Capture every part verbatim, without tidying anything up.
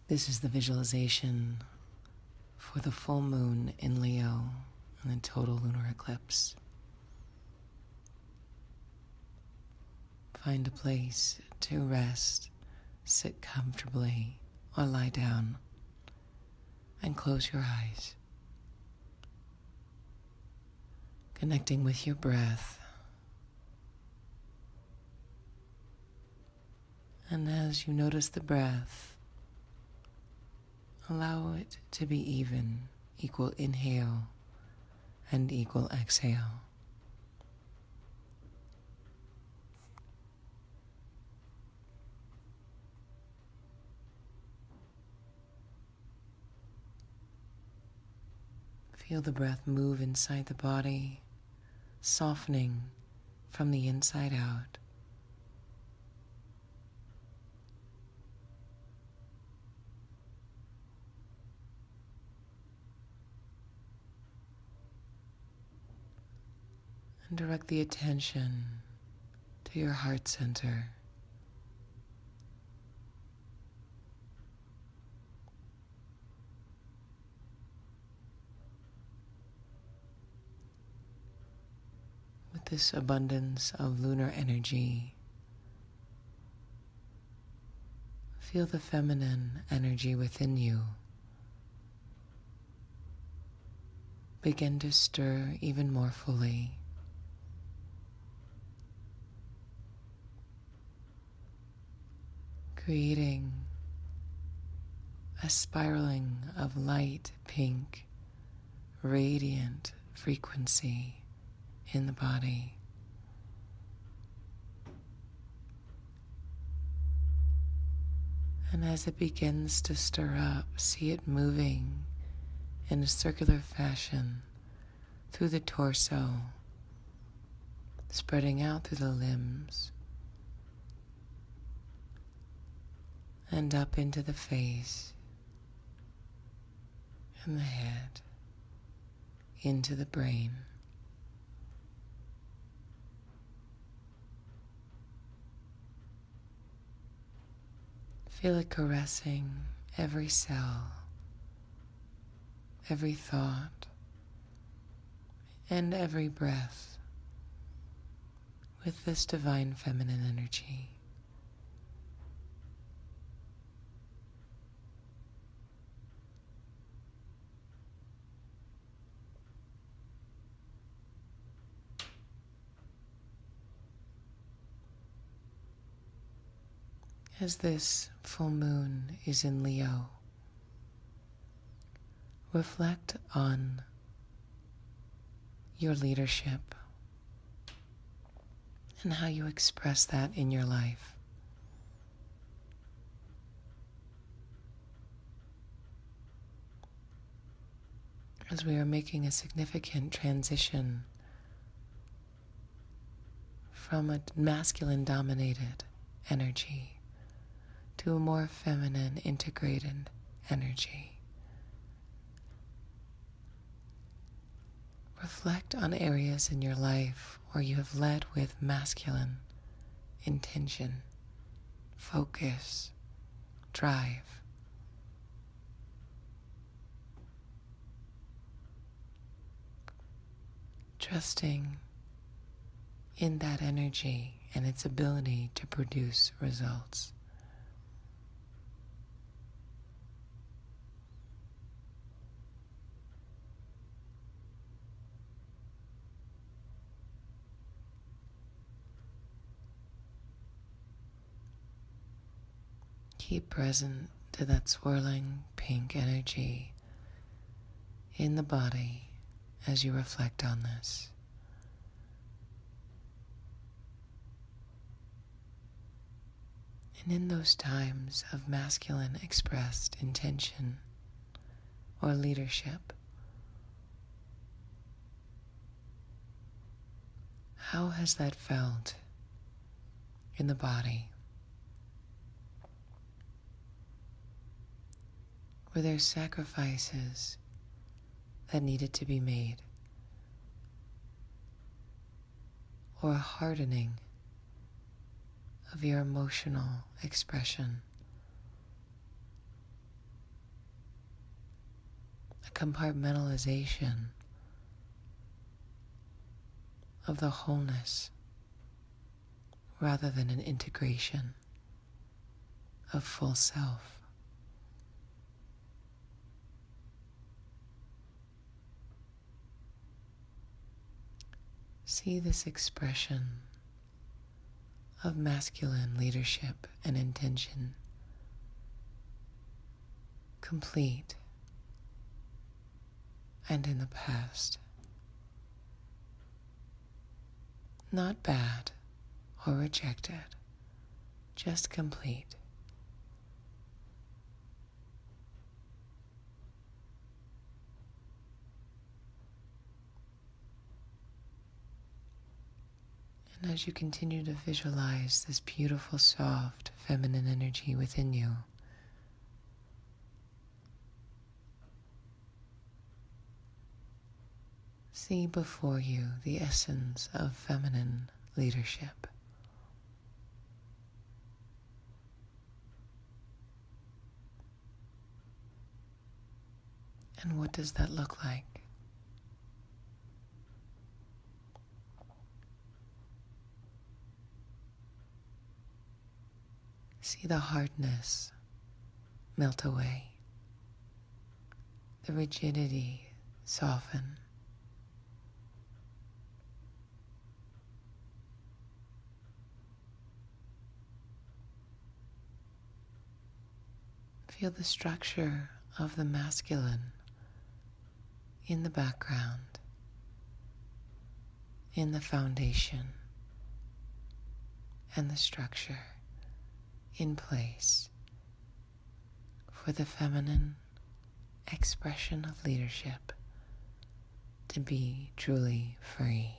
This is the visualization for the full moon in Leo and the total lunar eclipse. Find a place to rest, sit comfortably, or lie down, and close your eyes. Connecting with your breath. And as you notice the breath, allow it to be even, equal inhale and equal exhale. Feel the breath move inside the body, softening from the inside out. And direct the attention to your heart center. With this abundance of lunar energy, feel the feminine energy within you begin to stir even more fully. Creating a spiraling of light pink, radiant frequency in the body. And as it begins to stir up, see it moving in a circular fashion through the torso, spreading out through the limbs, and up into the face and the head, into the brain. Feel it caressing every cell, every thought, and every breath with this divine feminine energy. As this full moon is in Leo, reflect on your leadership and how you express that in your life. As we are making a significant transition from a masculine-dominated energy to a more feminine, integrated energy. Reflect on areas in your life where you have led with masculine intention, focus, drive. Trusting in that energy and its ability to produce results. Keep present to that swirling pink energy in the body as you reflect on this. And in those times of masculine expressed intention or leadership, how has that felt in the body? Were there sacrifices that needed to be made? Or a hardening of your emotional expression? a compartmentalization of the wholeness rather than an integration of full self. See this expression of masculine leadership and intention complete and in the past. Not bad or rejected, just complete. And as you continue to visualize this beautiful, soft, feminine energy within you, see before you the essence of feminine leadership. And what does that look like? See the hardness melt away, the rigidity soften. Feel the structure of the masculine in the background, in the foundation, and the structure in place for the feminine expression of leadership to be truly free.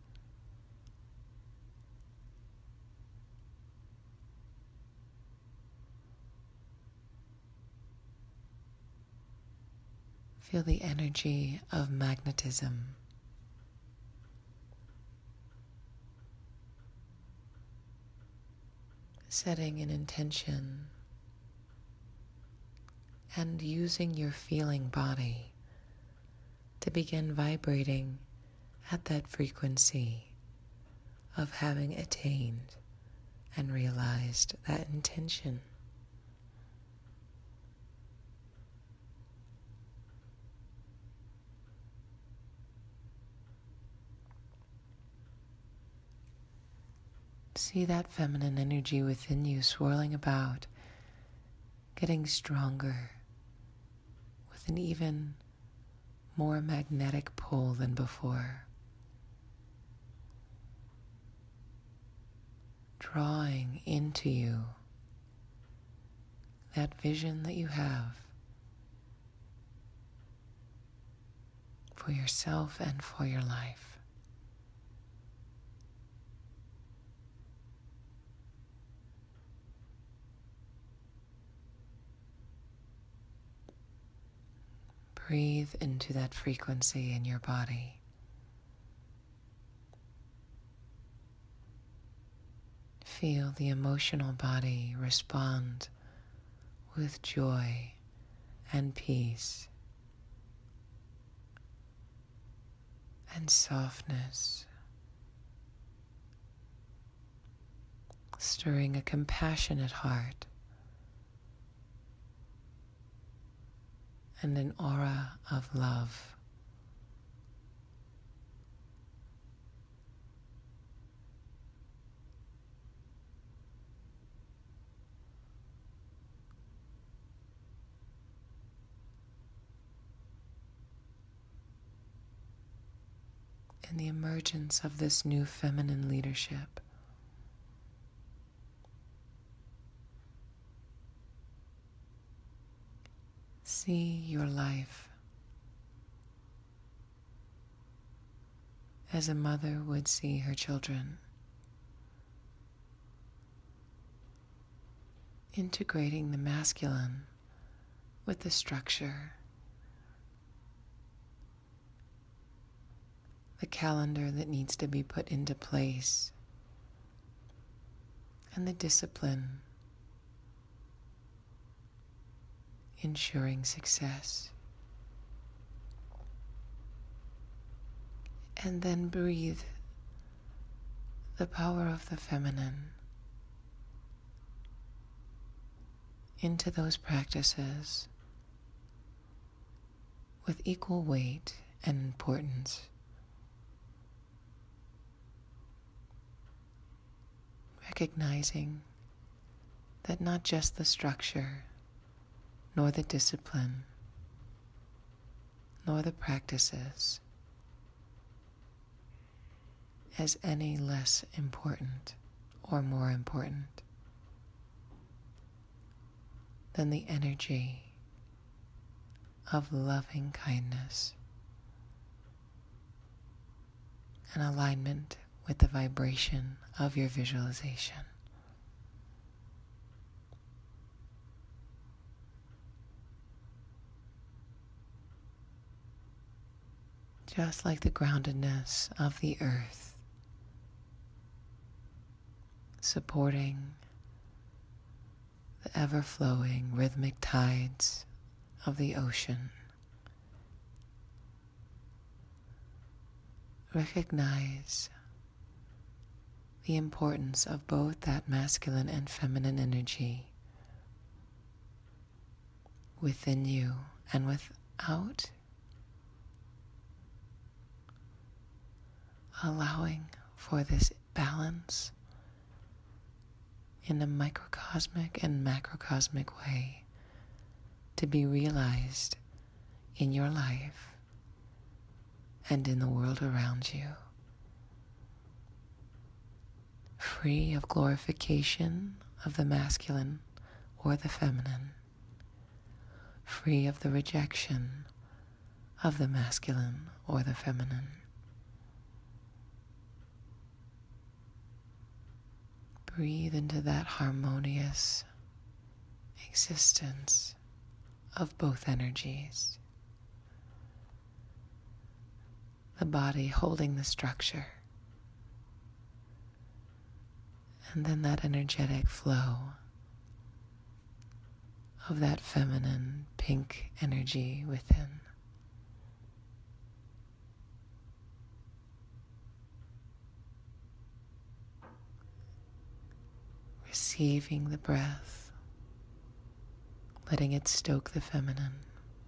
Feel the energy of magnetism setting an intention and using your feeling body to begin vibrating at that frequency of having attained and realized that intention. See that feminine energy within you swirling about, getting stronger with an even more magnetic pull than before. Drawing into you that vision that you have for yourself and for your life. Breathe into that frequency in your body. Feel the emotional body respond with joy and peace and softness, stirring a compassionate heart and an aura of love. In the emergence of this new feminine leadership, see your life as a mother would see her children, integrating the masculine with the structure, the calendar that needs to be put into place, and the discipline ensuring success. And then breathe the power of the feminine into those practices with equal weight and importance. Recognizing that not just the structure, nor the discipline, nor the practices as any less important or more important than the energy of loving kindness and alignment with the vibration of your visualization. Just like the groundedness of the earth, supporting the ever-flowing rhythmic tides of the ocean. Recognize the importance of both that masculine and feminine energy within you and without, allowing for this balance in a microcosmic and macrocosmic way to be realized in your life and in the world around you. Free of glorification of the masculine or the feminine. Free of the rejection of the masculine or the feminine. Breathe into that harmonious existence of both energies. The body holding the structure, and then that energetic flow of that feminine pink energy within. Receiving the breath, letting it stoke the feminine.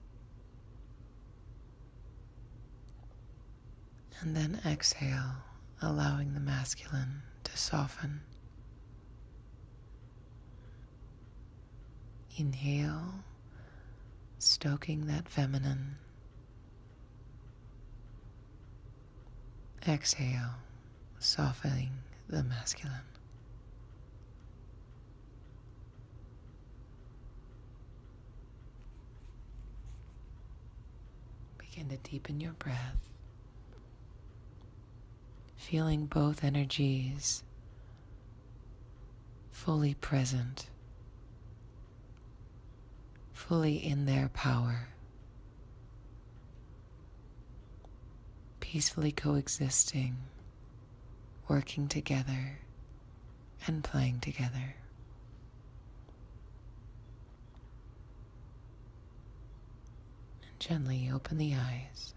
And then exhale, allowing the masculine to soften. Inhale, stoking that feminine. Exhale, softening the masculine. Begin to deepen your breath, feeling both energies fully present, fully in their power, peacefully coexisting, working together and playing together. And gently open the eyes.